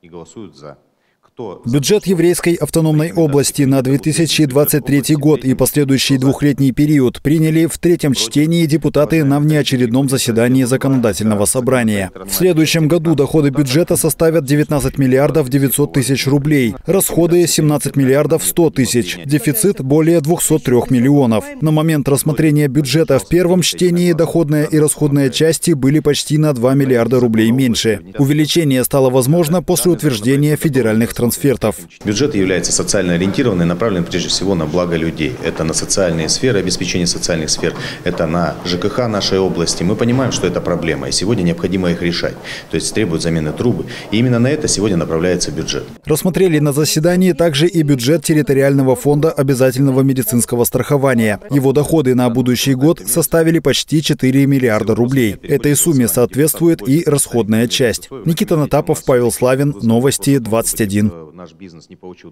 и голосуют за. Бюджет Еврейской автономной области на 2023 год и последующий двухлетний период приняли в третьем чтении депутаты на внеочередном заседании законодательного собрания. В следующем году доходы бюджета составят 19 миллиардов 900 тысяч рублей, расходы 17 миллиардов 100 тысяч, дефицит более 203 миллионов. На момент рассмотрения бюджета в первом чтении доходная и расходная части были почти на 2 миллиарда рублей меньше. Увеличение стало возможно после утверждения федеральных трансфертов. Бюджет является социально ориентированным и направлен прежде всего на благо людей. Это на социальные сферы, обеспечение социальных сфер, это на ЖКХ нашей области. Мы понимаем, что это проблема, и сегодня необходимо их решать. То есть требуют замены трубы. И именно на это сегодня направляется бюджет. Рассмотрели на заседании также и бюджет территориального фонда обязательного медицинского страхования. Его доходы на будущий год составили почти 4 миллиарда рублей. Этой сумме соответствует и расходная часть. Никита Натапов, Павел Славин, Новости 21. Наш бизнес не получил